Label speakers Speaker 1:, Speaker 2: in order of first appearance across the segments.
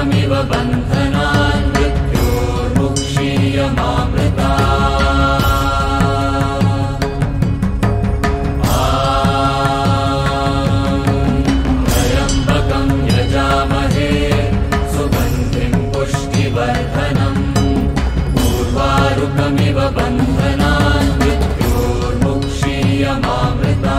Speaker 1: उर्वारुकमिव बन्धनान् मृत्योर्मुक्षीयमामृता त्र्यम्बकं यजामहे सुगन्धिं पुष्टिवर्धनम् उर्वारुकमिव बन्धनान् मृत्योर्मुक्षीयमामृता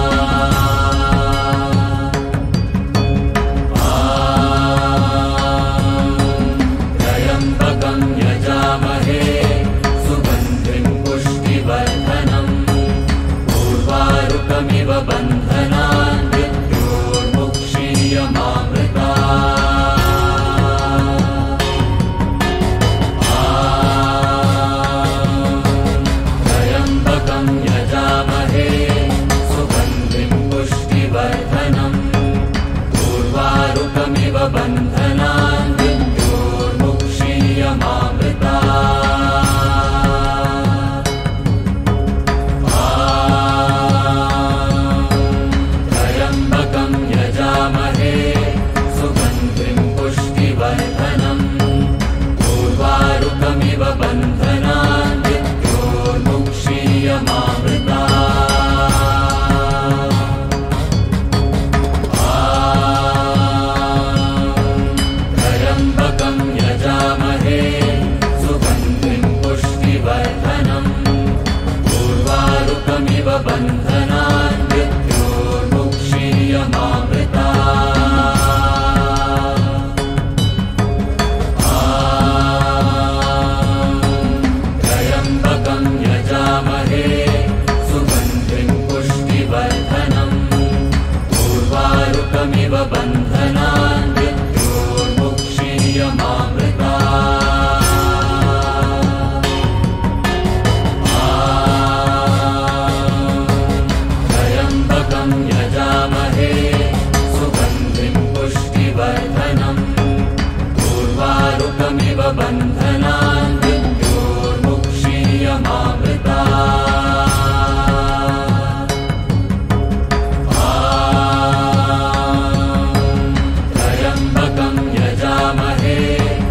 Speaker 1: त्र्यम्बकं यजामहे सुगन्धिं पुष्टिवर्धनम् उर्वारुकमिव बन्धनान् मृत्योर्मुक्षीयमामृता त्र्यम्बकं यजामहे सुगन्धिं पुष्टिवर्धनम् उर्वारुकमिव बन्धनान् मृत्योर्मुक्षीयमामृता त्र्यम्बकं यजामहे सुगन्धिं पुष्टिवर्धनम् उर्वारुकमिव बन्धनान् मृत्योर्मुक्षीयमामृता त्र्यम्बकं यजामहे सुगन्धिं पुष्टिवर्धनम् उर्वारुकमिव बन्धनान् मृत्योर्मुक्षीयमामृता त्र्यम्बकं यजामहे सुगन्धिं पुष्टिवर्धनम् उर्वारुकमिव बन्धनान् मृत्योर्मुक्षीयमामृता त्र्यम्बकं यजामहे सुगन्धिं पुष्टिवर्धनम् उर्वारुकमिव बन्धनान् मृत्योर्मुक्षीयमामृता त्र्यम्बकं यजामहे